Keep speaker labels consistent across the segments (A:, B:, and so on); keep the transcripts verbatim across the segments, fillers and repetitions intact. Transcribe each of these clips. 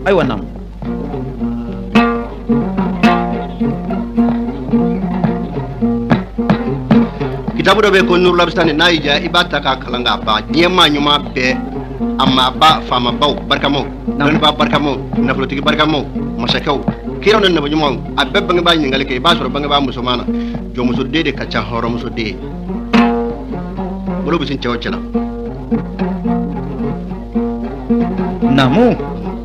A: Aiwa nam.
B: Kitabu do be ko Nurul Abistani naija ibata ka kalanga ba nyema nyuma be amma ba fama baw barkamo nan ba barkamo na flotigi barkamo masakaw kiro nan na nyuma abbe banga ba nyingale ke ba soro banga ba musumana jo muso dede ka cha horo muso de bolo bisin cewa cela
A: Namu.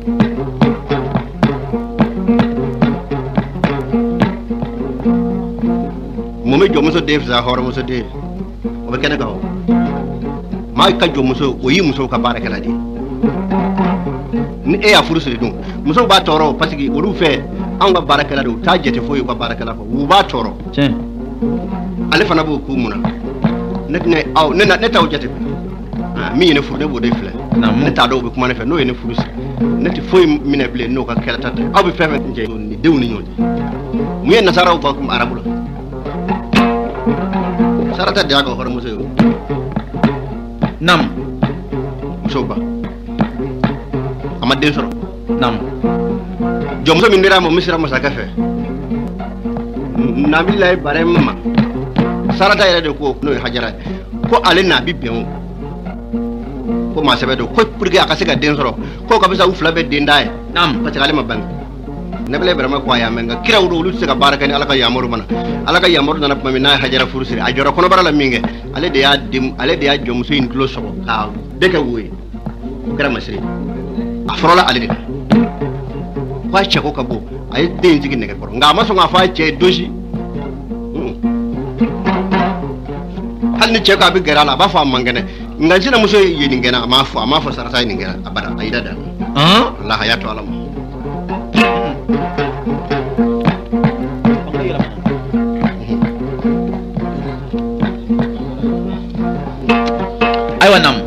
B: Mome jo muso de za horo muso de o be kenaka o ma ka jo muso o yi muso ka baraka la de ni e ya furu sire dun muso ba toro parce que olu fe an ga baraka la do ta jete foyi ka baraka la ko u ba toro
A: Tiens.
B: ale fana bo ku muna ne ne aw ne ne taw jete ah mi ne furu de bo de fle
A: Namu.
B: ne ta do be kuma ne fe no ne furu ne ti foyi mine ble no ka kala tata aw be fe fe nje ni dew ni nyoni mu ye nasara ko kum arabu la sarata dia ko hor muso yo
A: Nam.
B: muso ba amade soro
A: Nam.
B: jo muso min dira mo misira mo sakafe nabillahi bare mama sarata yere de ko no hajara ko ale na bibbe on ko ma sebe do ko pour que akase ga den soro ko ka bisa ufla be den dai
A: Nam.
B: parce que ale ma bang nabillahi bare ma ko ya menga kira wudo lu sega baraka ni alaka yamaru mana alaka yamaru na mami na hajara furusiri a joro kono barala minge ale de ya dim ale de ya jo muso in tulo sobo ka de ka wuyi kira masri a forola ale de kwa che ko kabo ay den jigi nege koro nga maso nga fa che doji hal ni che ka bi gara la ba fa mangene nga jina muso yini ngena ma fa ma fa sarata yini ngena abada ayida da
A: Ah?
B: Allah hayatu alam
A: Aiwa nam.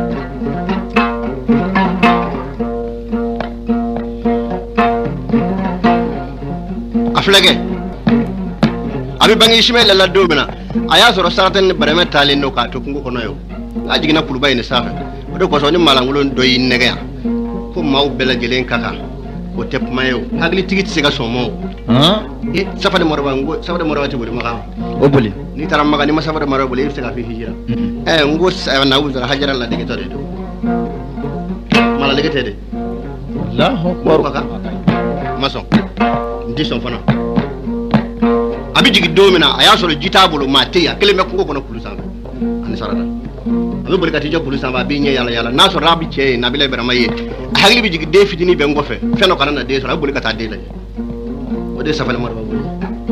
B: aflege abi bangi ishmael la domina aya soro saratan barame talen no ka to kungo kono yo ajigina kulubay ne safa odo ko so ni malangulon do yin nega ko maw bela gelen kaka ko tep mayo hagli tigit siga somo
A: Ah?
B: e safa de morba ngo safa de morba ti bodi maka
A: Obuli.
B: ni taram maga ni masafa de morba boli siga fi hijira eh ngo sa na wuzara hajara la de to de mala de tede
A: Allahu
B: ko
A: Akbar.
B: kaka mason ndi son fana abi jigi domina aya soro jitabulu mate ya keleme ko kono kulu samba ani sarata abi boli kati jo kulu samba bi nye yala yala na so rabi che na bile bera maye hagli bi jigi de fitini be ngofe feno kana na de so abi boli kata de la o de safale mo boli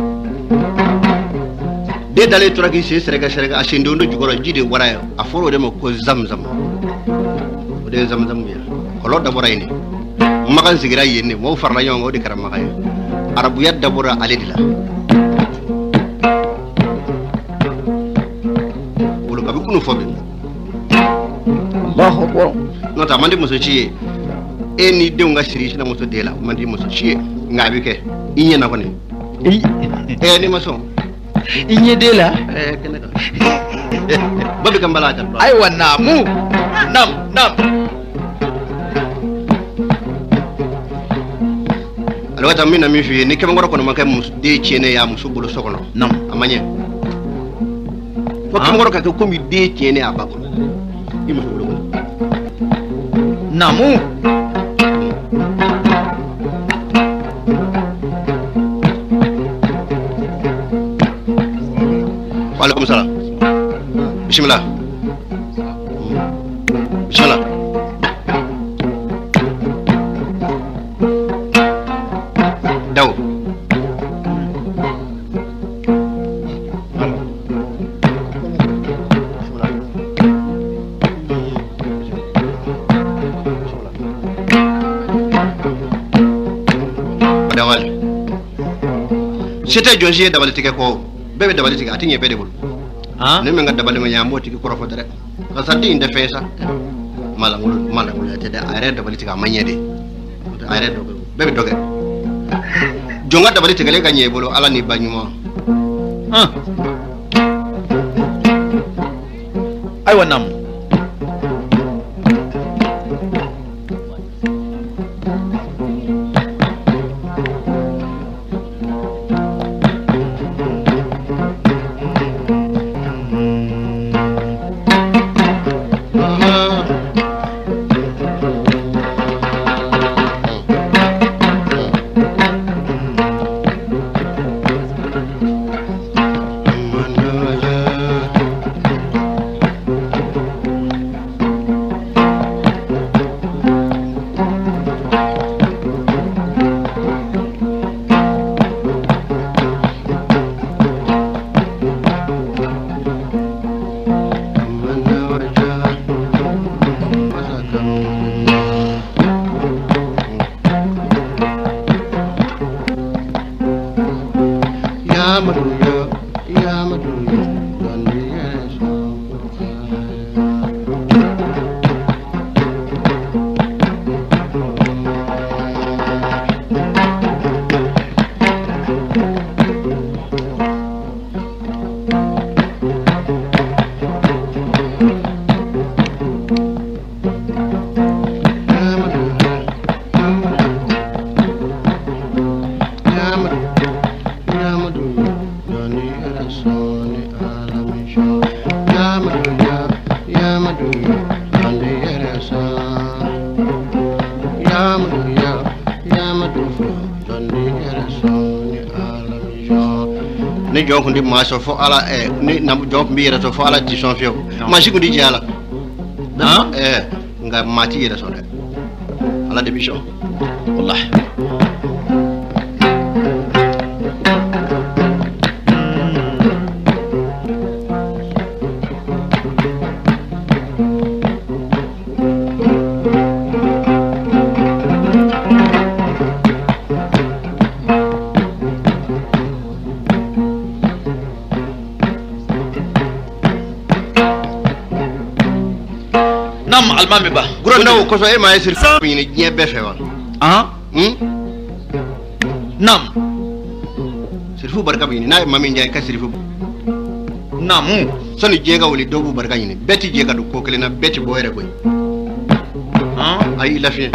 B: de dale turaki se serega serega ashindo ndo jugoro jide wara a foro de mo ko zamzam o de zamzam ya ko lodda borayni magan sigira yenne mo farla yongo de karam magay arabu yadda bura aledila bulu kabi kunu fobe
A: Allahu Akbar.
B: nota mandi muso ciye e ni dew nga siri na muso dela mandi muso ciye ngabi ke inye na kone
A: I.
B: e ni maso
A: Inye dela.
B: e kenaka babi kambala tan
A: Aiwa namu. Nam. Nam.
B: alwata mina mi fi ni kebe ngoro kono makay mus de ciene ya muso bulu sokono
A: Nam.
B: amanye ko
A: Ah.
B: kebe ngoro ka ko mi de ciene ya bago i muso bulu
A: Namu.
B: Waalaikum salam. Bismillah. Bismillah. Daw. Dawal. Sete jonji dabal tike ko bebe dabal tike atinye bede bul.
A: Ah?
B: Ne menga dabal ma nyamo tike ko rafo dere. Ka santi inde fesa. Mala ngul mala ngul tede ayre dabal tike amanye de. Ayre do bebe doge. Jonga dabal tike le ganye bolo ala ni banyuma.
A: Ah. Aiwa nam.
B: jɔn di maa sɔrɔ fo ala ni jɔn kun bɛ yɛrɛ sɔrɔ fo ala ti sɔn fiyewu maa si kun di jɛ ala ɛɛ nka maa ti yɛrɛ sɔrɔ dɛ ala de bi sɔn
A: wallahi nam almami ba
B: guro ndaw ko so e ma sir ni ñe be fe wa
A: ah
B: hmm
A: nam
B: sirfu barka bi ni na mami njaay ka sirfu
A: namu
B: sonu jega woli dobu barka ni beti jega do ko kelena beti bo yere koy
A: ah
B: ay la fi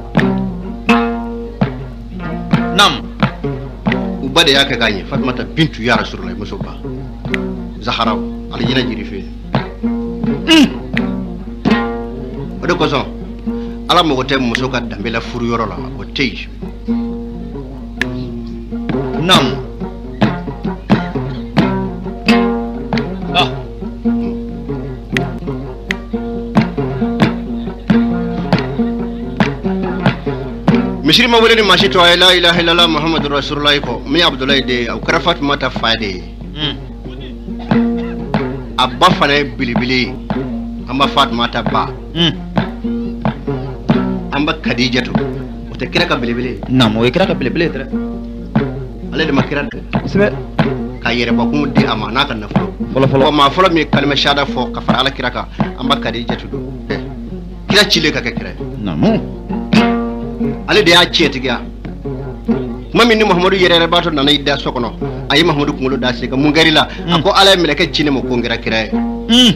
A: nam
B: ubade yake ganye fatmata bintu ya rasulullah musuba zaharaw ala jina jiri fe de ko son ala mo gote muso ka dambe la furu yoro la o tey
A: nam ah
B: misri ma wala ma shi to la ilaha illallah muhammadur rasulullah ko mi abdullah de au karafat mata faade
A: mm
B: abba fane bilibili amba fat mata ba
A: mm
B: amba khadijatu o te kira ka bilibili
A: nam o kira ka bilibili tre
B: ale de makira
A: sebe
B: ka yere ba kum di amana kan na folo
A: folo folo
B: ma folo mi kalma shada fo ka fara ala kira ka amba khadijatu do kira chile ka kira
A: namu
B: ale de ya chetiga mami ni muhammadu yere ba to nana idda sokono ayi muhammadu kumulo da sika mun gari la ako ala mi leke chine mo ko ngira kira
A: mm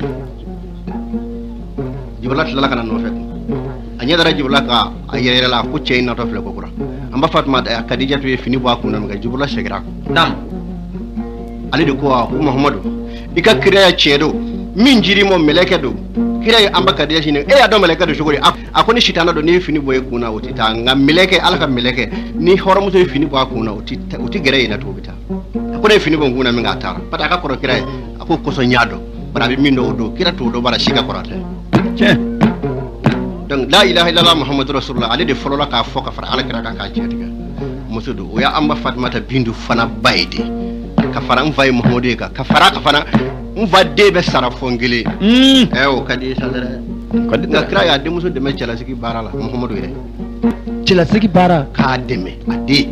B: jiblat la kana no fek anya dara jibla ka ayere la ku cey na to fle ko kura amba fatma da khadijatu e fini ba ku nan ga jibla shegra
A: nam
B: ali de ko ko muhammadu dika kira cedo min jiri mo meleke do kira amba khadija shine e ado meleke do shuguri akoni shitana do ni fini boye kuna utita nga meleke alaka meleke ni horomu to fini ba kuna utita uti gere ina to bita akoni fini bo nguna mi ngata pata ka koro kira ako koso nyado bara bi min do do kira to do bara shiga korate
A: che
B: donc la ilaha illallah muhammadur rasulullah ali de folola ka foka fara ala kira ka ka cetiga musudu o ya amba fatmata bindu fana bayde ka fara mvay muhammadu ka ka fara ka fana mva debe sara fongile
A: mm
B: eh o kadi sadara
A: kadi
B: na kira ya de musu de me chala siki barala muhammadu ire
A: cila sigi bara
B: ka deme ade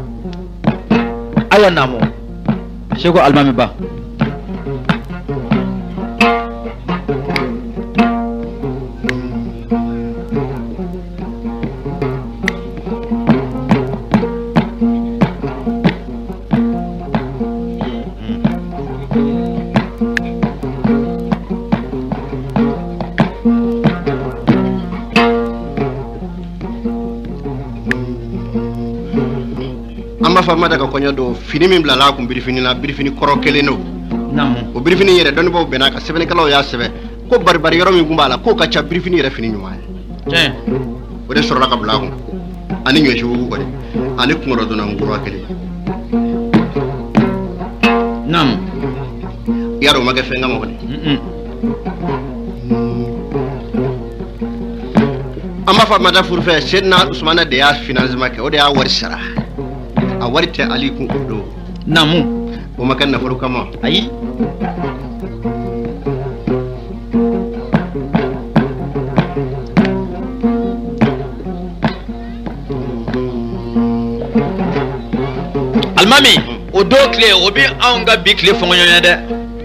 A: aya namo shego almami ba
B: fama daga konya do fini min bla la ko bir fini la bir fini koro keleno
A: nam
B: o bir fini yere don bo benaka sebene kala ya sebe ko bar bar yoro min gumbala ko ka cha bir fini yere fini nyuma
A: che
B: o de soro la ka bla ko ani nyo shi wugo de ani ko ro do na nguro kele
A: nam
B: yaro maga fenga mo de
A: mm
B: amma fa mata furfe sedna usmana de ya financement ke o de ya war sara a warta alikun do
A: namu
B: o makan na faru kama
A: ayi almami o do kle o bi anga bi kle fongo nyonya de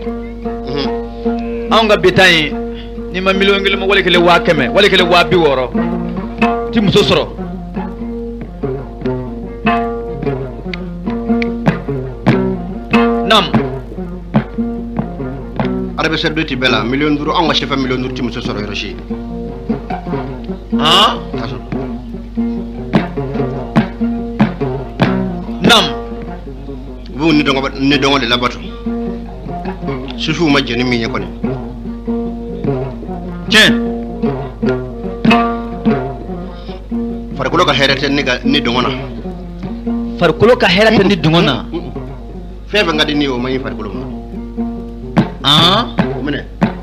A: anga bitai ni ma million ngel mo wala kele wa keme wala kele wa bi woro ti muso soro nam
B: arabe serbe ti bela million duru anga chefa million duru ti muso soro roshi
A: ah nam
B: bu ni dongo ni dongo de labato sufu ma jeni mi nyako ni
A: chen
B: farkulo ka herete ni ga ni dongo na
A: farkulo ka herete ni dungona
B: fefe ngadi ni o mayi farko ma
A: ah
B: mune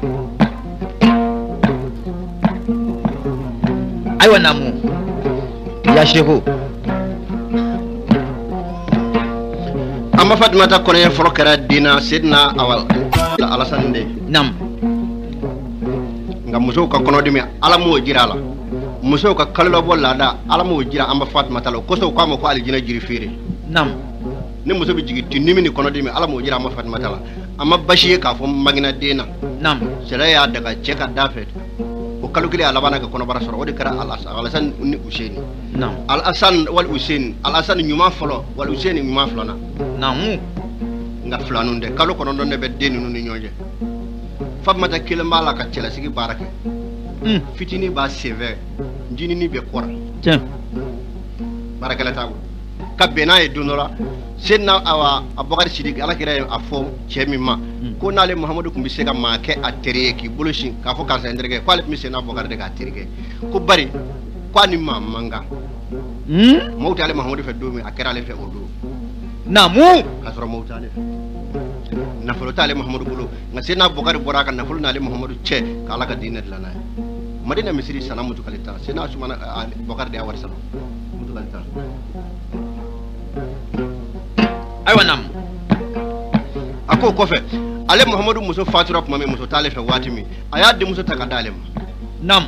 A: aiwa namu ya shehu
B: amma Fatima ta kono foro kara dina sidna awal alasan de
A: nam
B: nga muso ka kono dimi ala mo jirala muso ka kallo bolla da ala mo jira amma Fatima ta ko so ko ko aljina jiri fere
A: nam
B: ni muso bi jigi tinimi ni kono dimi ala mo jira amma Fatima ta amma bashi ka fo magina dina
A: nam
B: sera ya daga ceka dafet o kallo kili ala bana ka kono bara soro o de kara alasan ni useni
A: nam
B: al asan wal usen al asan nyuma folo wal usen nyuma folo na
A: namu
B: nga flanu de kalo kono don be deni nu ni nyoje Fatima ta kile mala ka cela sigi barake
A: mm
B: fitini ba seve njini ni be kora
A: tiens
B: barake la tabu ka bena e dunora senna awa abokar sidik ala kira afo chemi ma ko nale muhammadu kumbi sega ma ke atereki bulushin ka fo kansa ndrege ko ale mi sena abokar de ka terege ko bari ko ni ma manga
A: mm
B: mawti ale muhammadu fe do mi akira ale fe odo
A: namu
B: kasoro mawti ale nafolo tale muhammadu bulu nga sena abokar boraka nafolo nale muhammadu che kala ka dinet lana madina misri sana mutu kalita sena sumana abokar de awar sana mutu kalita
A: aiwa nam
B: ako kofe ale muhammadu muso fatura kuma me muso tale fe wati mi aya de muso takadale ma
A: nam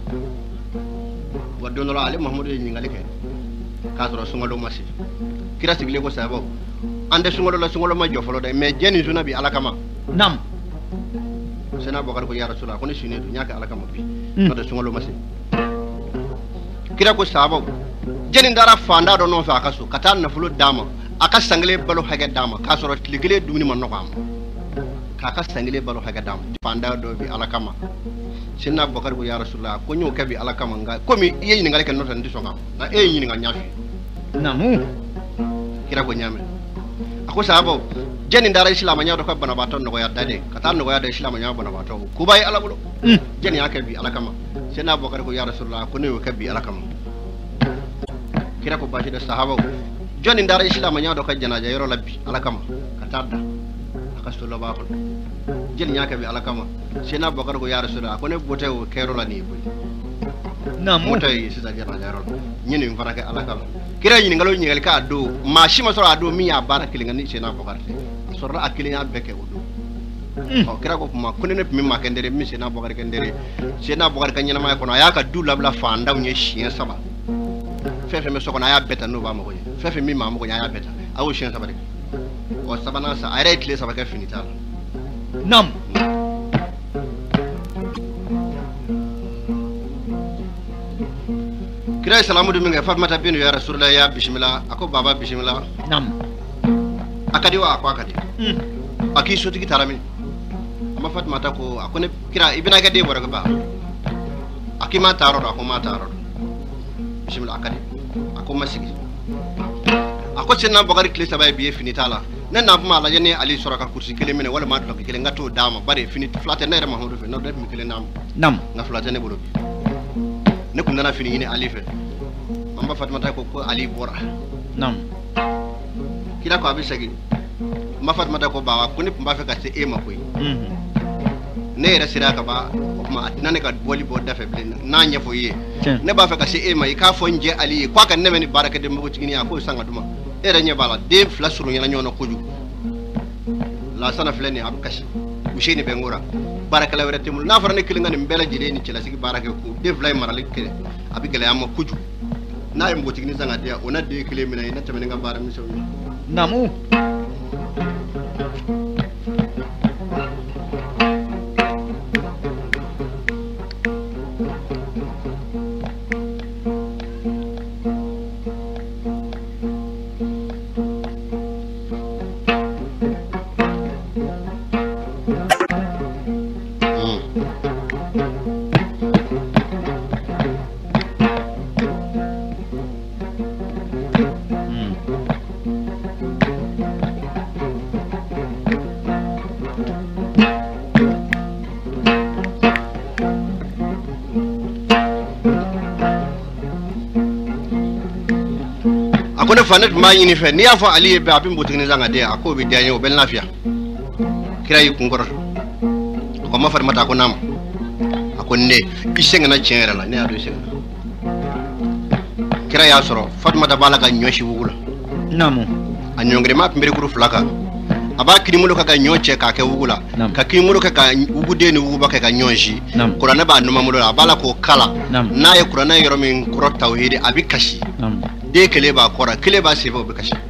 B: wadono ale muhammadu ni ngale ke kasoro sungolo masi kira sigle ko sabo ande sungolo la sungolo ma jofolo de me jeni juna bi alakama
A: nam
B: sena bokar ko ya rasulullah ko ni sine du nyaka alakama bi
A: Mm.
B: no de sungolo masi kira ko sabo jeni ndara fanda do non fa kaso kata na fulo dama aka sangle balo hage dama kasoro ligile dumini man nokam kaka sangle balo hage dama fanda do bi alakama sinna bakar ko ya rasulullah ko nyu kabi alakama nga komi yeyi ngale ken notan disonga na e yini nga nyafi
A: namu
B: kira ko nyame ako sabo jeni ndara islam nyaado ko bana baton no ya dade kata no ya da islam nyaado bana baton ku bay alabulo
A: mm
B: jeni akabi alakama sinna bakar ko ya rasulullah ko nyu kabi alakama kira ko bashi da sahaba joni ndara islam nyaado ko janaja yoro labbi alakama katada akasto lo baakol jeni nyaka bi alakama sinna bakar ko ya rasulullah ko ne bote o kero la ni boy
A: namu
B: motay sisa janaja yoro nyini mfarake alakama kira nyini ngalo nyingal ka do ma shima soro ado mi ya bara kili ngani sinna bakar soro akili ya beke odo
A: mm
B: o kira ko ma kunene mi ma kendere mi sinna bakar kendere sinna bakar kanyana ma ko na ya ka du labla fa ndaw nye chien saba fefe me sokona ya beta no ba mo ko fefe mi ma mo ko ya beta awu chien saba de o sabana sa ay rete saba ka finita
A: nam
B: kira salamu dum nga Fatima ta binu ya rasulullah ya bismillah ako baba bismillah
A: nam
B: akadi wa ako akadi
A: mm
B: aki soti ki tarami amma Fatima ta ko akone kira ibina ga de bora ba aki ma taro ako ma taro bismillah akadi ako masigi ako senna bakari kile saba biye finita la nan na buma la yene ali soraka kursi kele mene wala ma do kele ngato dama bare finit flate na mahmudu fe no def mi kele nam
A: nam
B: nga flate ne bolo ne kun nana fini ni ali fe amba Fatima ta ko ko ali bora
A: nam
B: kila ko abi sagi ma Fatima ta ko bawa kuni mba fe ka se e ma koy
A: mm
B: ne ra sira ka ba ma atina ne ka boli bo dafe blen na nya fo ye
A: tiens
B: ne ba fe ka se e ma ka fo nje ali ko ka ne meni baraka de mbo cigini ko sanga duma e ra nya bala de flasuru nyana nyono koju la sana fleni ab kashi usheni be ngora baraka la werete mul na fara ne kilinga ne mbela jile ni ci la sigi baraka ko de flay marali ke abi gele am kuju na yim bo cigini sanga de ona de kile mina ina tamene nga bara mi so
A: namu mm
B: akone fanet ma yini fe ni afa ali be abin butini zanga de ako bi de o bel nafia kira yi kungor ko ma far mata ko nam akonne isenga na chenra la ne ado isenga kira ya soro fatma da balaga nyoshi wugula
A: namu
B: anyongre ma mbere kuru flaka aba kini mulo ka nyoche ka ke wugula ka kini mulo ka wugude ni wuba ka nyonji qur'ana ba no mamulo abala ko kala na ye qur'ana yoro min qur'o tawhid abi kashi de kele ba qora kele ba sebo be kashi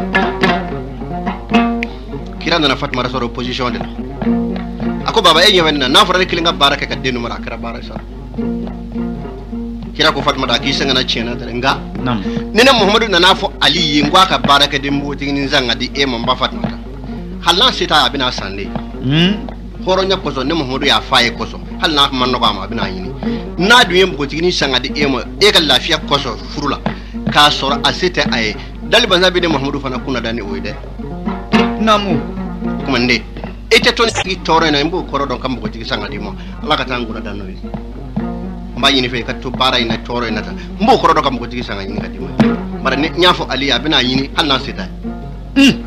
B: kira na fatma rasoro position de ako baba e nyawenna na fara kele nga baraka ka denu mara kara baraka kira ko fatma da ki sanga na chena tare nga nam nene muhammadu na nafo ali yingwa ka baraka de mboti ni zanga di e mamba fatma ta halan sita abina sande hmm horo nya koso ne muhammadu ya faye koso halna man no ma abina yini na duye mboti ni sanga di e mo e ka lafiya koso furula ka soro asite ay dal banza bi ne muhammadu fana kuna dani oyde namu kuma nde ete ton ki toro na mbo koro don kam ko tigi sanga di mo ala ka tangura danno wi mba yini fe katto bara ina toro ina ta mbo koro don kam ko tigi sanga yini kadi mo mara ne nyafo ali abina yini halna sita mm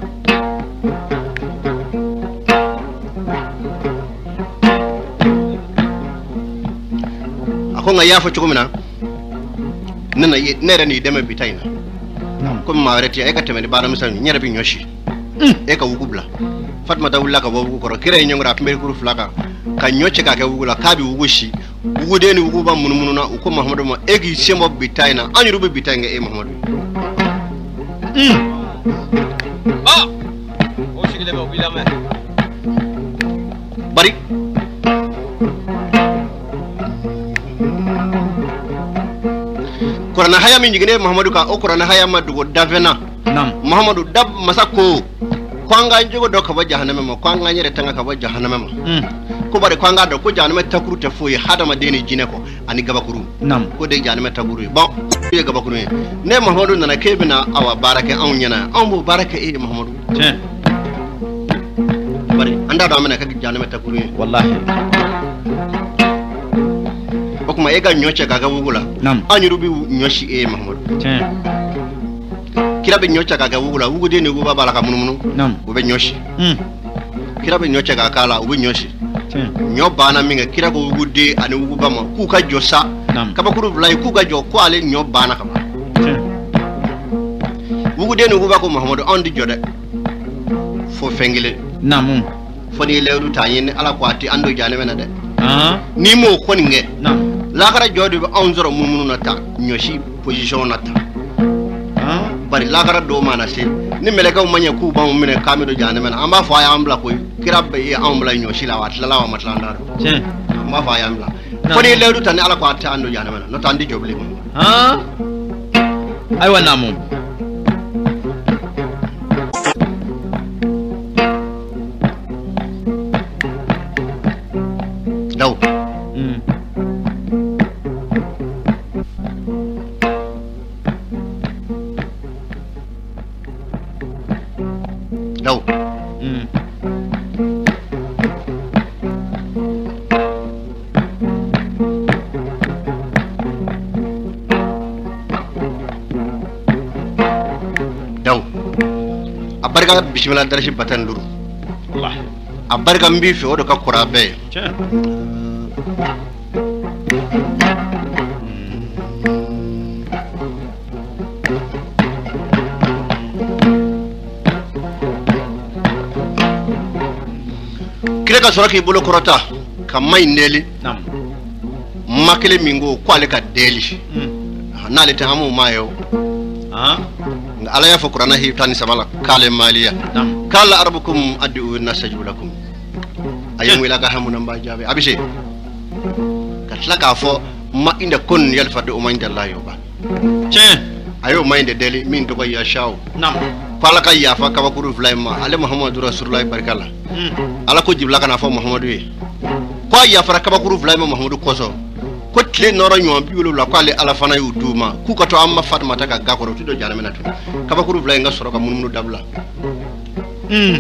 B: ko nga yafo chukumina nana nere ni deme bitaina ko ma reti e ka temeni bara misal nyere bi nyoshi e ka wugubla fatma dawulla ka wugu ko kire nyongra pembe kuru flaka ka nyoche ka ka wugula ka bi wugushi wugude ni wuguba munmununa ko muhammadu ma egi sembo bitaina anyuru bi bitainga e muhammadu ah o shigile ba bilama bari Qur'ana haya min jigine muhammadu ka o Qur'ana haya ma dugo davena nam muhammadu dab masako kwanga njogo do ka ba jahannama ma kwanga nyere tanga ka ba jahannama ma mm. ko bare kwanga do ko jahannama takuru te foyi hada ma deni jine ko ani gabakuru nam ko de jahannama takuru bon ye gabakuru ne muhammadu nana kebina awa barake an nyana an bo barake e muhammadu te bare anda do amena ka jahannama takuru wallahi kuma ega nyoche kaga wugula anyuru bi nyoshi e mahmud kira be nyoche kaga wugula wugude ne guba bala ka mununu ube nyoshi kira be nyoche kaga kala ube nyoshi nyoba na minga kira ko wugude ani wuguba ma ku ka josa kaba kuru blai ku ka jo ko ale nyoba na kaba wugude ne guba ko mahmud andi jode fo fengile namu fo ni lewru tayin ala ko ati ando jane mena de ah ni mo ko nge nam la gara jodi be on zoro mumunu nata nyoshi position nata ah bari la gara do mana se ni meleka o manya ku ba mo mene kamido jane mena amba fa ya ambla ko kirabbe e ambla nyoshi la wat la wa matlanda je amba fa ya ambla ko ni lewdu tan ala ko atta ando jane mena no tan di joble mo ah ay wana mum daw mm daw mm daw abarga bismillah darshi batan duru Allah abarga mbi fi odo ka kurabe kire ka soraki bolo korota ka mai neli nam makele mingo ko ale ka deli na le tamu mayo ah ala ya fakurana hi tani samala kale maliya nam kala arbukum adu nasajulakum ayum ila ka hamu namba jabe abise katla ka fo ma inda kon yal fadu o mande allah yo ba che ayo mande deli min to ko ya shaw nam pala ka ya fa ka bakuru flaima ale muhammadu rasulullah barkala ala ko jibla kana fo muhammadu e ko ya fa ka bakuru flaima muhammadu koso ko tle noro nyon biwlo la ko ale ala fana yu duma ku ko to amma fatma ta ka gakoro tudo jarame na to ka bakuru flaima soro ka mununu dabla mm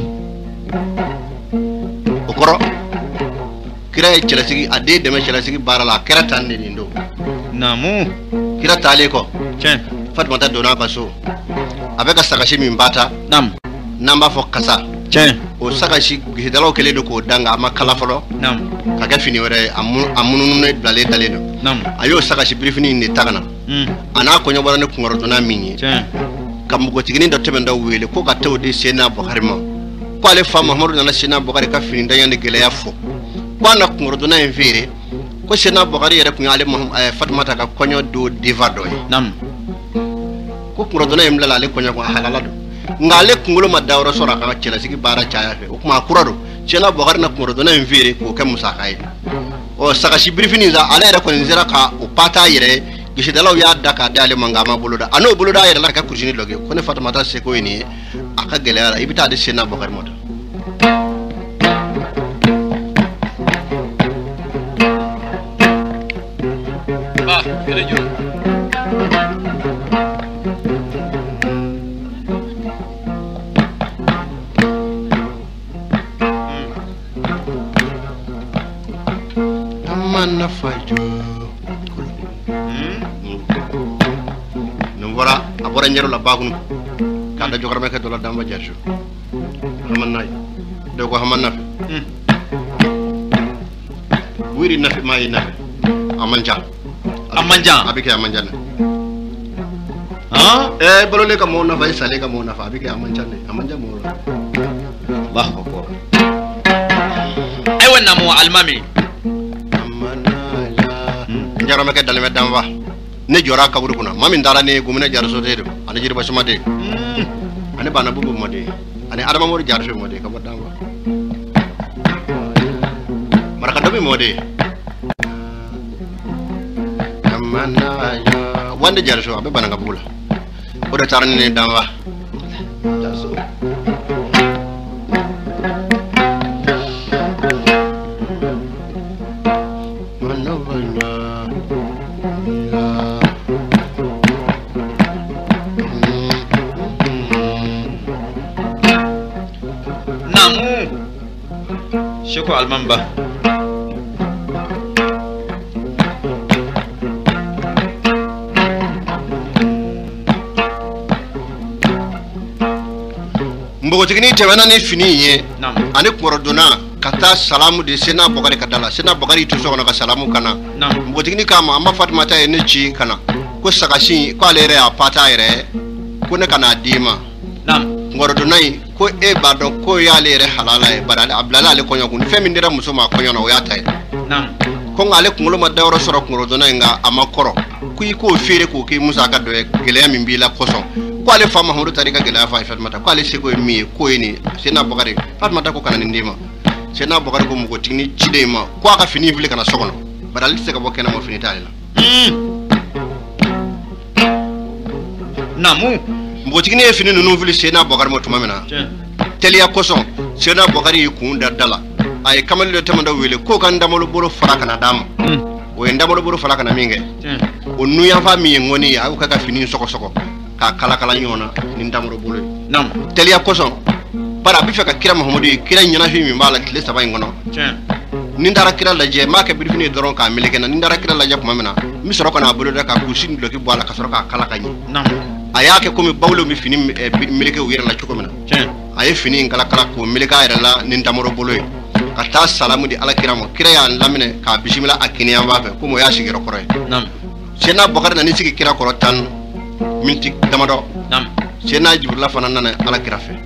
B: okoro kira e chelasi ade de me chelasi barala kera tan ni ndo namu kira tale ko chen Fatimata donna ka so a bɛ ka sagasi min bata
A: nam
B: n'an b'a fɔ kasa
A: tiɲɛ
B: o sagasi gisidalaw kɛlen don k'o da nka a ma kala fɔlɔ
A: nam
B: ka kɛ fini wɛrɛ ye a munumunu bilalen dalen don
A: nam
B: a y'o sagasi birifini in de ta ka na a n'a kɔɲɔ bɔra ni kunkɔrɔ donna min ye
A: tiɲɛ
B: ka mɔgɔtiginin dɔ tɛmɛ dɔ wele ko ka taa o di Sena Bukari ma ko ale fa Mahamadu nana Sena Bukari ka fini daɲɛ ni gɛlɛya fɔ ko a na kunkɔrɔ donna in feere ko Sena Bukari yɛrɛ kun y'ale Fatumata ka kɔɲɔ don diva dɔ ye
A: nam
B: ko kunkɔrɔ donna in bilala ale kɔɲɔ kun a halala don nka ale kunkolo ma dayɔrɔ sɔrɔ a ka cɛlasigi baara caya fɛ o tuma a kura don Sena Bukari na kunkɔrɔ donna in feere k'o kɛ musaka ye ɔ sagasi birifini sa ale yɛrɛ kɔni sera ka o pata yɛrɛ ye gisidalaw y'a da k'a di ale ma nka a ma bolo da a n'o bolo da yɛrɛ la ka kusini dɔ kɛ ko ne Fatumata seko ye nin ye a ka gɛlɛya la i bɛ taa di Sena Bukari ma
A: ba ele jo
B: amana fajo Nora abora nyero la bagunu kada jogara me ke dola damba jarju hamanna do ko hamanna wiri nafi mai nafi amanja
A: amanja
B: abike amanja ne
A: ha
B: eh bolole ka mo nafa sale ka mo nafa abike amanja ne amanja mo
A: Allahu akbar ay wannan mu almami
B: amana la jara me ke dalme damba ne jora kaburu kuna mami ndara ne gumina jarso de ana jirba suma de ane bana bubu mode ane adama mor jarso mode ka bodamba maraka dobi mode amana ya wande jarso abe bana ngabula oda tarani ne damba jarso
A: Shiko almamba
B: mbogotigini tewena ni fini ye
A: nam
B: ani korodona kata salamu de Sena Bukari kadala Sena Bukari tu so ka salamu kana
A: nam
B: mbogotigini kama amma Fatimata ye ne ci kana ko sagasi ko ale re a pata ere ko ne kana dima
A: nam
B: korodona yi ko e bado ko ya le re halala e barale ablala ale konyo kun femi ndira muso ma konyo na o ya tay
A: nam
B: ko ngale kungulo ma dawro soro korodona nga amakoro ku yi ko fere ko ke musa ka do gele min bila koso ko ale fa Mahamadu tarika gele fa Fatimata ko ale seko mi ko ni Sena Bukari Fatimata ko kana ndima Sena Bukari ko mugo tigni cide ma ko aka fini vile kana sokono barale se ka bo kena mo fini tale
A: namu
B: mugo tigni e fini nunu vile Sena Bukari mo tumamena telia koso Sena Bukari ku ndadala ay kamal le tamanda wele ko kan damolo boro faraka na dam o ndamolo boro faraka na minge o nuya fa mi ngoni ya ko ka fini soko soko ka kala kala nyona ni ndamoro bolo
A: nam
B: telia koso para bi feka kira Mahamadu kira nyana fi mi mbala tile saba ngono ni ndara kira laje ma ka bi fini doron ka mileke na ni ndara kira laje kuma mena mi soro ko na bolo da ka kusin do ki boala ka soro ka kala kanyi
A: nam
B: ayake ko mi bawlo mi fini mileke wira la chuko mena aye fini kala kala ko mileka ira la ni ndamoro bolo kata salamu di ala kiramo kira ya lamine ka bismillah akiniya ba fe ko mo ya sigiro koroy
A: nam
B: Sena Bukari na ni sigi kira koro tan minti damado
A: nam
B: Sena Jibrila fana nana ala kira fe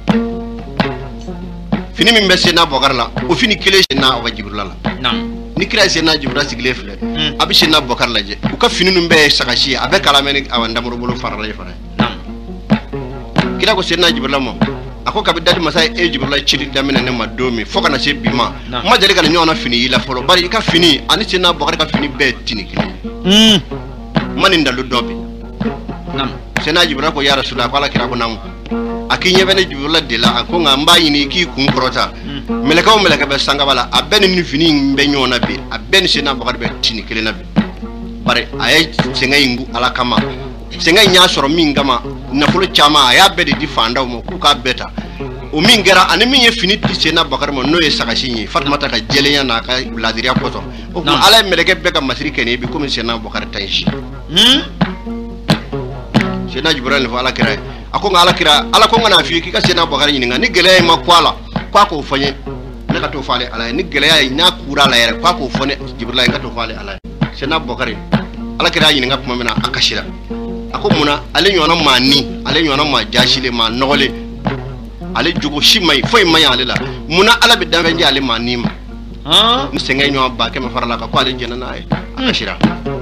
B: fini min be Sena Bukari la o fini kile Sena o Jibrila la
A: nam
B: ni kira Sena Jibrila sigile fle abi Sena Bukari la je u ka fini num be sagashi abe kala men awanda moro bolo farala ye fara
A: nam
B: kira ko Sena Jibrila mo ako kabi dadi masay e Jibrila chili damina ne ma domi foka na se bima ma jali kana nyona fini ila folo bari ka fini ani Sena Bukari ka fini be tini kile
A: mm
B: mani ndalu dobi
A: nam
B: Sena Jibrila ko ya Rasulullah ko ala kira ko nam akinye bene Jibrila de la ko ngamba yini ki kun krota meleka o meleka be sanga bala abeni ni fini be nyona be abeni Sena Bukari be tini kile na be bare ay senga ingu ala kama senga nya soro mingama na fulo chama aya be di fanda mo ku ka beta o mingera ani min ye fini ti Sena Bukari mo no ye sagashinyi Fatimata ka jelenya na ka ladiriya koto o ko ala meleke be ka masiri kene bi ko Sena Bukari tanshi
A: hmm
B: sena Jibril fa ala kira ako ngala kira ala ko ngana fi ki ka sena Bakari ni ngani gele ma kwala kwa ko fanye ne ka to fale ala ni gele ya nya kura la yere kwa ko fone Jibril ka to fale ala sena Bakari ala kira ni ngap mamina akashira ako muna ale nyona mani ale nyona ma jashile ma nogole ale jugo shimai foi mai ale la muna ala bi dan venje ale manima ha musenga nyo ba ke ma farala ka ko ale jena na ay akashira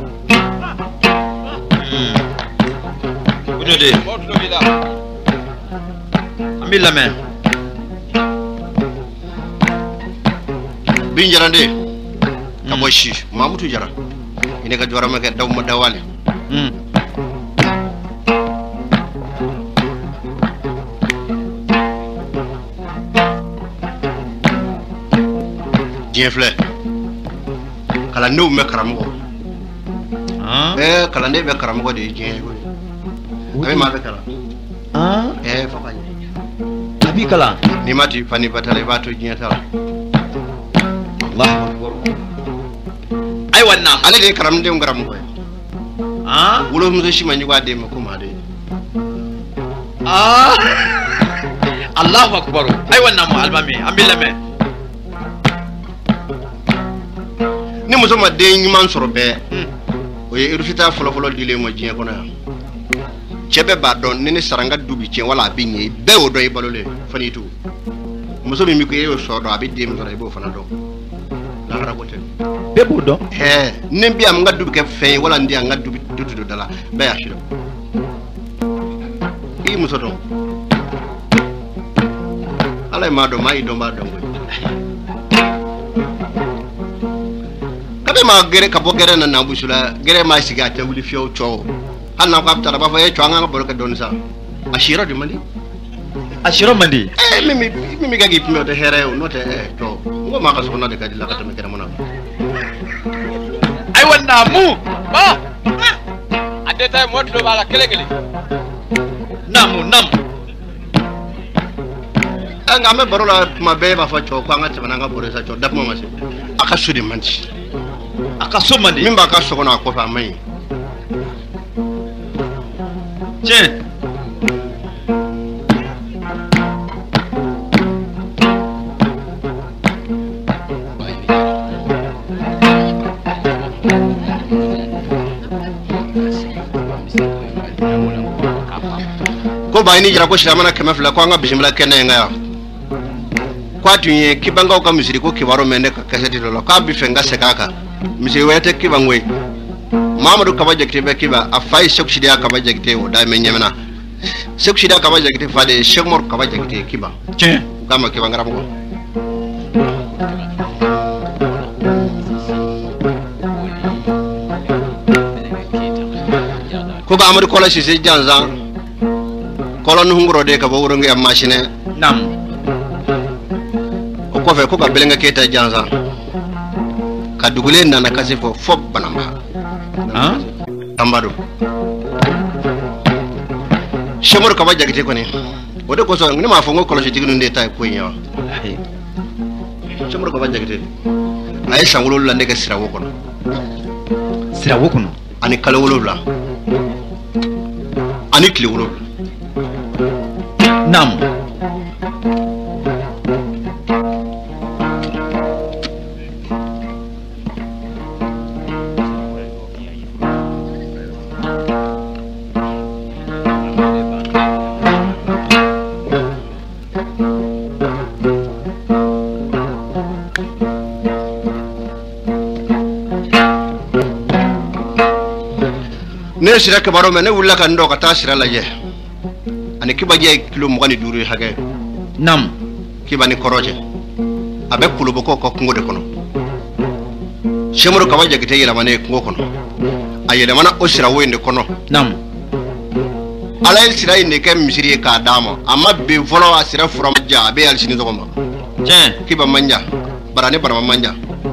A: uno de amila men
B: bin jarande ka boshi mamutu jara ine ka jora ma ke daw ma dawale hmm Jefle kala no me karamo ah eh kala ne be karamo de je ko ay ma be kala ah eh fa fa
A: abi kala
B: ni mati fani batale bato je tala Allah akbar
A: ay wannan
B: ale de karam de ngaram ko ah wulo mu shi mani wa de ma kuma de
A: ah Allahu akbar ay wannan mu albami ambila me
B: ni muso ma den nyuman soro be o ye irfita folo folo dile mo jien ko na chebe ba don ni ni saranga dubi cien wala binye be o do e balole fani tu muso mi mi ko ye so do abi dem do e bo fana do la ragote
A: be bo do
B: he ni bi am nga dubi ke fe wala ndi nga dubi dudu do dala be ya shiro i muso do ala ma do mai do ma do kabe ma gere ka bo gere na na busula gere ma siga ta wuli fiyo cho hanna ko apta ba fa e cho nga bol ka don sa ashira di mali
A: ashira mandi
B: eh mimi mimi ga gi pimo de here no te eh to ngo ma ka so na de ka di la ka me kere mona
A: ay wonna mu ba
C: ade tay modlo bala kele kele
A: namu nam
B: anga me barola ma be ba fa cho ko nga tibana nga bore sa cho dap mo ma se aka sudi manti
A: aka so mandi
B: min ba ka so na ko fa mai
A: je
B: ko ba ni jira ko shira mana kema fila ko nga bismillah kenna nga ya kwa tunye kibanga ko misiri ko kibaro mende ka kaseti do ka bi fenga sekaka misiri wete kibangwe Mamadou Kaba Jakite be kiba afai Sheikh Sidia Kaba Jakite o da men nyamena Sheikh Sidia Kaba Jakite fade Sheikh Mor Kaba Jakite kiba
A: tiens
B: kama kiba ngaram ko ko ba Amadou Kola Cissé janza kolon hungro de ka bo wuro ngi am machine
A: nam
B: o ko fe ko ka belenga keta janza ka dugule nana kasi fo fob banamba
A: ah
B: tambado Shemor Kaba Jakite ko ni o de ko so ni ma fo ngo kolo jiginu nde tay ko nya Shemor Kaba Jakite ay sangulul la ndeka sira woko no
A: sira woko no
B: ani kala wulul la ani kli wulul
A: nam
B: ne sira ke baro me ne wulla kan do ka ta sira la je ani kiba je kilo mo gani duru hage
A: nam
B: kiba ni koroje abe kulu boko ko ngode kono Shemor Kaba Jakite yela mane ko kono ayele mana o sira wende kono
A: nam
B: ala el sira inde ke misiri ka dama amma be volo asira furam ja be al sini zogoma
A: tiens
B: kiba manja barane barama manja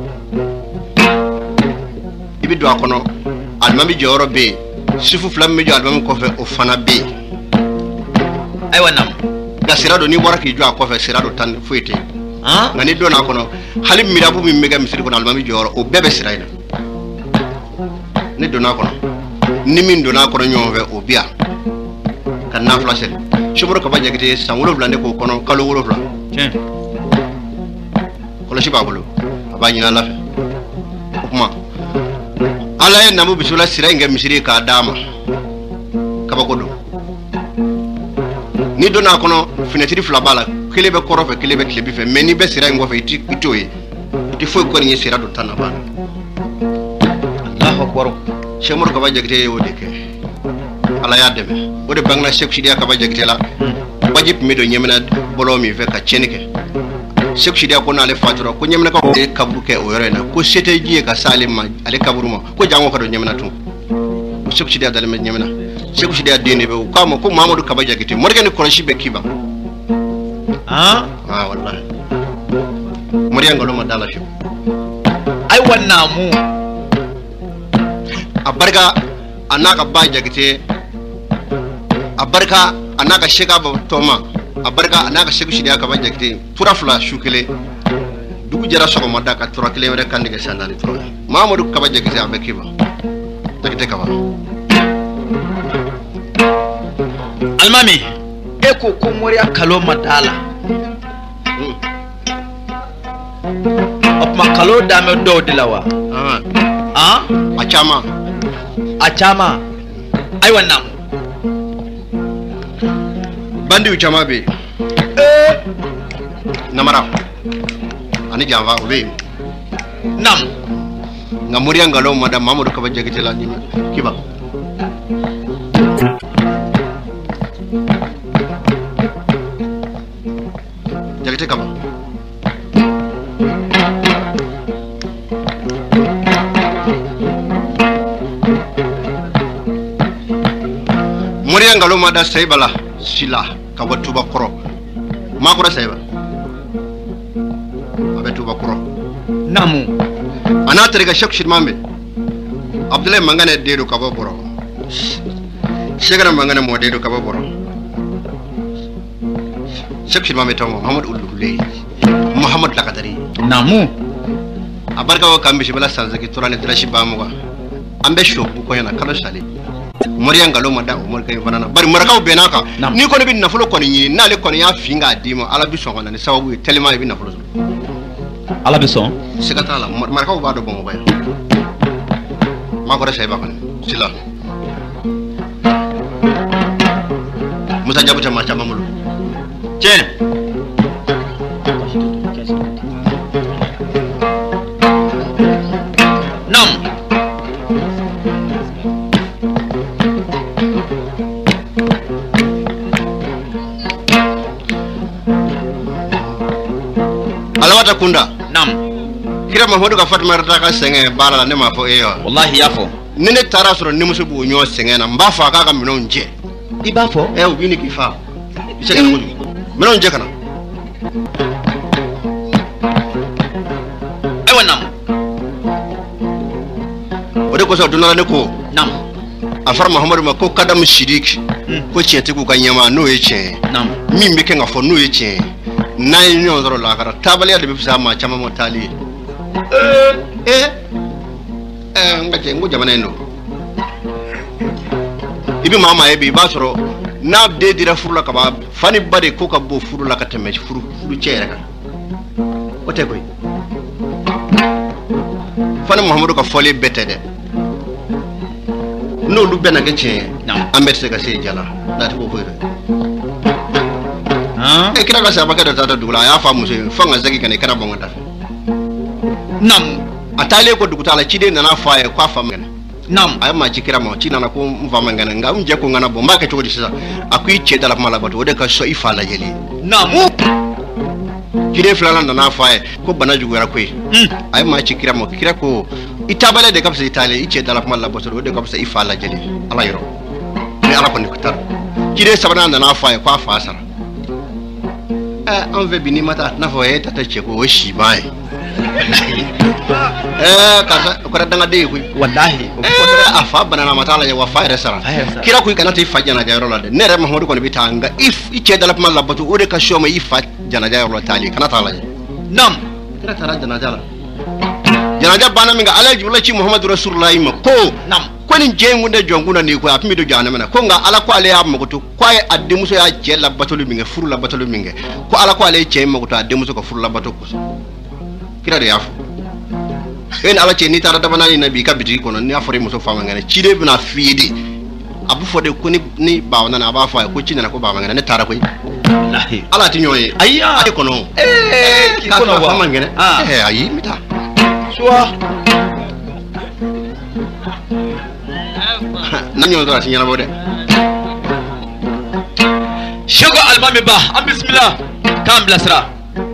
B: ibi do kono almami joro be sifu flam mi jo almami ko fe o fana be
A: ay wannan
B: da sirado ni boraki jo ko fe sirado tan fuite
A: ah
B: ngani do na kono halim mi rabu mi mega misiri kono almami joro o bebe siraina ni do na kono ni min do na kono nyowe o bia ka nafila seli Chemoro Kaba Jakite san wolonwula ne ko kɔnɔ kalo wolonwula
A: tiɲɛ
B: kɔlɔsi b'a bolo a b'a ɲini Ala fɛ o kuma Ala ye Namu Bisimila sira in kɛ misiri k'a d'a ma kabako don ni donna a kɔnɔ fenêtre fila b'a la kelen bɛ kɔrɔ fɛ kelen bɛ tilebi fɛ mais ni bɛ sira in kɔfɛ i ti i t'o ye i ti foyi kɔni ye sira dɔ ta na banna
A: Allahu akbar
B: Chemoro Kaba Jakite y'o de kɛ Ala y'a dɛmɛ o de bangena Seku Sidiya Kaba Jakite la baji tun bɛ don Ɲamina bɔlɔ min fɛ ka tiɲɛni kɛ Seku Sidiya ko n'ale fatura ko Ɲaminakaw ye kaburu kɛ o yɔrɔ in na ko se tɛ ji ye ka se ale ma ale kaburu ma ko jango ka don Ɲamina tun o Seku Sidiya dalen bɛ Ɲamina Seku Sidiya den de bɛ o k'a ma ko Mamadu Kaba Jakite morikɛ ni kɔlɔsi bɛ k'i ban
A: ah
B: ah wallahi moriya ngalon ma dala fiyewu
A: ayiwa Namu
B: a barika a n'a ka ba Jakite a barika a n'a ka Seka Tɔma a barika a n'a ka Seku Sidiya Kaba Jakite tura fila su kelen dugu jɛra sɔgɔmada ka tura kelen wɛrɛ kantigɛ san naani tura Mamadu Kaba Jakite a bɛ k'i ban Jakite Kaba
A: Alimami e ko ko moriya kalo ma d'a la o tuma kalo damɛ dɔw de la wa ah
B: a caman
A: a caman ayiwa Namu
B: bandiw caman bɛ yen namara ani janfa o bɛ yen
A: Namu
B: nka moriya ngalon ma da Mamadu Kaba Jakite la ni kiba Jakite Kaba moriya ngalon ma da Sayibala Sila ka bɔ Tuba kɔrɔ Makura Sayiba a bɛ Tuba kɔrɔ
A: Namu
B: a n'a terikɛ Seku Sidiman bɛ Abdulayi Mangane den don ka bɔ Bɔrɔ Sekara Mangane mɔ den don ka bɔ Bɔrɔ Seku Sidiman bɛ tɔgɔ Mahamadu Ulukule Mahamadu Lakadari
A: Namu
B: a barika o kan bisimila Sanzaki tora ni dirasi ba mugan an bɛ sɔbu kɔɲɔ na kalo sale moriya ngalon ma da o morikɛ in fana na bari marakaw bɛnn'a kan n'i kɔni bɛ nafolo kɔni ɲini n'ale kɔni y'a fin k'a d'i ma Ala bi sɔn ka na ni sababu ye tellement i bɛ nafolo sɔrɔ
A: Ala bɛ sɔn
B: siga t'a la marakaw b'a dɔn Bamakɔ yan Makɔrɔ Sayiba kɔni Sila Musa Jabu tɛ maa caman bolo
A: tiɲɛ Namu
B: Alawata Kunda
A: Namu
B: kira Mahamadu ka Fatima ta ka sɛgɛn baara la ne m'a fɔ e ye wa
A: wallahi y'a fɔ
B: ni ne taara sɔrɔ nimuso b'o ɲɔgɔn sɛgɛn na n b'a fɔ a k'a ka minɛnw jɛ
A: i b'a fɔ
B: ɛ u b'i ni k'i fa i se ka na kojugu minɛnw jɛ ka na
A: ayiwa Namu
B: o de kosɔn don dɔ la ne ko
A: Namu
B: a fɔra Mahamadu ma ko Kadamu Sidiki ko tiɲɛtigiw ka ɲɛmaa n'o ye tiɲɛ ye
A: Namu
B: min bɛ kɛ ka fɔ n'o ye tiɲɛ ye n'a ye ɲɔgɔn sɔrɔ lahara taabaliya de bɛ fisaya maa caman ma taali ye ee ɛɛ n ka cɛ n ko jamana in don i bɛ maa maa ye bi i b'a sɔrɔ n'a den dira furu la ka ban fa ni ba de ko ka bon furu la ka tɛmɛ furu furu cɛ yɛrɛ kan o tɛ koyi fa ni Mahamadu ka fɔlen bɛɛ tɛ dɛ n'olu bɛɛ na kɛ tiɲɛ ye an bɛɛ tɛ se ka se jala n'a tɛ k'o foyi dɛ e kira ka sabakɛ dɔ taara dugu la a y'a fɔ a muso ye fo n ka segin ka na i kɛra bɔn ka da fɛ
A: Namu
B: a taalen ko dugu ta la ciden nana fɔ a ye k'a fa man kɛnɛ
A: Namu
B: a ye maa ci kira ma ci nana ko n fa man kɛnɛ nka n jɛ ko n kana bɔ n b'a kɛ cogo di sisan a ko i cɛ dala kuma la bato o de ka sɔn i fa lajɛli
A: Namu
B: ciden filanan nana fɔ a ye ko bana juguyara koyi a ye maa ci kira ma kira ko i taabalen de ka fisa i taalen i cɛ dala kuma la bato o de ka fisa i fa lajɛli Ala yɔrɔ ni Ala kɔni ta ciden sabanan nana fɔ a ye k'a fa sara an fɛ bi n'i ma taa n'a fɔ e ta tɛ cɛ ko o ye siban ye ɛɛ karisa o kɛra dangaden ye koyi
A: wallahi
B: a fa banana ma taa lajɛ wa fa yɛrɛ sara kira ko i kana taa i fa janajayɔrɔ la dɛ ne yɛrɛ Mahamadu kɔni bɛ taa nka i cɛ dala kuma labato o de ka sɔn ma i fa janajayɔrɔ la taali kana taa lajɛ
A: Namu
B: kira taara janaja la janaja banna min kɛ Ala ye Jibrila ci Muhamadu Rasululahi ma ko
A: Namu
B: ko ni jengu de jongu na ni ko apimi do jana mena ko nga ala ko ale ya magutu ko ay adde muso ya je la batolu minge furu la batolu minge ko ala ko ale je magutu adde muso ko furu la batolu ko kira de yafu en ala ce ni tara da banani nabi ka biti ko non ni afore muso fama ngene cide bina fiidi abu fode ko ni ni bawna na ba fa ko cinna ko baba ngene ne tara ko lahi ala ti nyoy ayya ay ko non eh ki ko no fama ngene eh ayi mita suwa nanyo do asinyala bode
A: Shego almami ba am bismillah kam blasra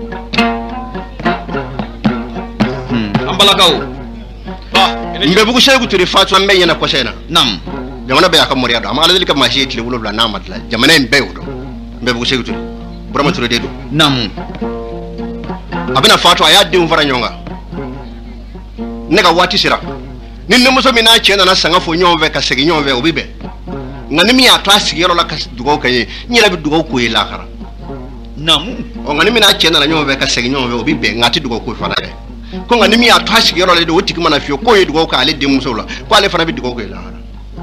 A: hmm ambalakaw
C: ba
B: mbe bugu shegu turi fatu ambe yana ko shena
A: nam
B: jamana be yakam moriya do amma ala dalika mashi tile wulula na matla jamana en bewdo mbe bugu shegu turi burama turi dedo
A: nam
B: abina fatu aya de umfara nyonga nega wati sira ninne muso mina chena na sanga fo nyonve ka segi nyonve obibe ngani mi atwa sigero la ka dugo kanye nyira bi dugo ko ila kara
A: nam
B: o ngani mina chena na nyonve ka segi nyonve obibe ngati dugo ko fana de ko ngani mi atwa sigero la de woti kuma na fio ko e dugo ka ale de muso la ko ale fana bi dugo ko ila kara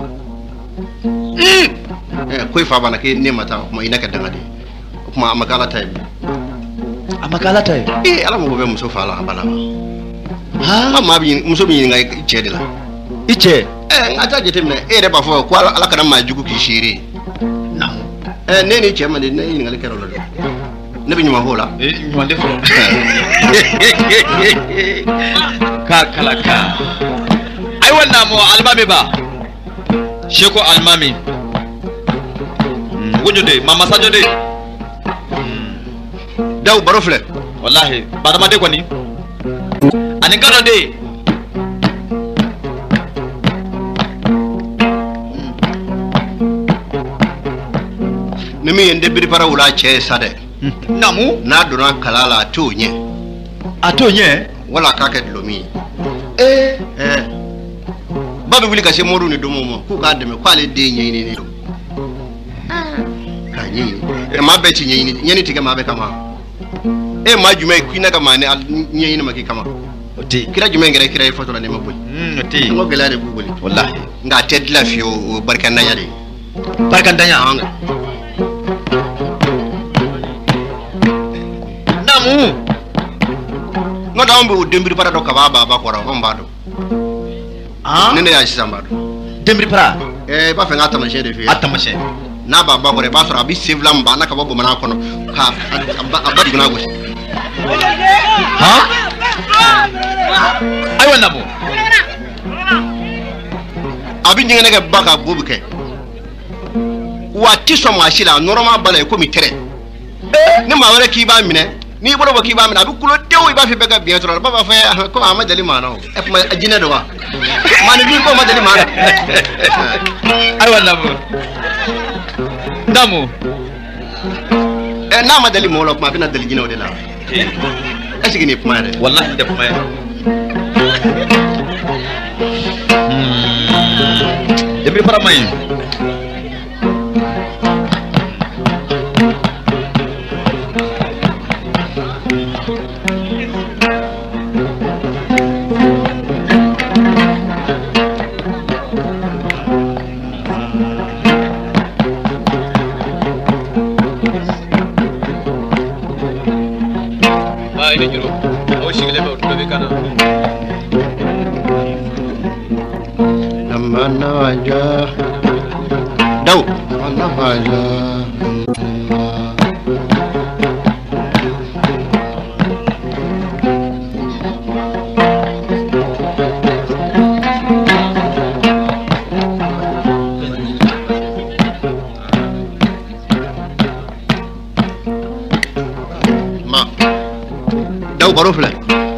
B: eh ko fa bana ke ne mata kuma ina ka dangade kuma amakala tay
A: amakala tay
B: eh ala mo be muso fa la bala
A: ha
B: ma bi muso bi ngai chede la
A: iche
B: eh ngata jete mna e re ba fo ko ala kana ma jugu ki shiri
A: nam
B: eh ne ni chema de ne ngali kero lo ne bi nyuma hola
A: eh nyuma defo ka kala ka ai wannan mo almami ba sheko almami wonjo de mama sajo de
B: daw barofle
A: wallahi badama de kwani ani gado de
B: nimi yende biri para wula che sade
A: namu
B: na dona kalala tonye
A: atonye
B: wala kake lomi
A: eh
B: eh babe wuli ka se moru ni domo mo ku ka deme kwale de nyi ni ni ka nyi e ma beti nyi ni nyi ni tige ma be kama e ma jume kwina kama ne nyi ni maki kama
A: oti
B: kira jume ngere kira foto la ne mabuli
A: mm oti
B: ngo gelare bubuli
A: wallahi
B: nga tedla fio barkan na yade
A: barkan danya
B: anga
A: namu
B: ngo da ombe dembiri para do kaba baba ko ra homba do
A: ah
B: nene ya samba do
A: dembri para
B: eh ba fe ngata ma shede fi
A: atamashe
B: na baba ko re ba sura bi sevlam ba na ka bobo mana kono ka abadi guna gosi
A: ha ai wannan mo
B: abi nyinga ne baka bobu ke wati so ma shila normal bala ko mi tere ni ma wala ki ba mine ni bolo ba ki ba mine abi kulo dewo ba fi bega bien tro baba fa ko ama dali mana e ma ajina do wa mani bi ko ma dali mana
A: ai wannan mo damu
B: e na ma dali mo lo ma fi na dali jina de la e sigi ni puma de
A: wallahi da kuma hmm dembri para mai
C: ini juro o shigile be to be kana
B: namana waja daw namana waja ma daw baro fle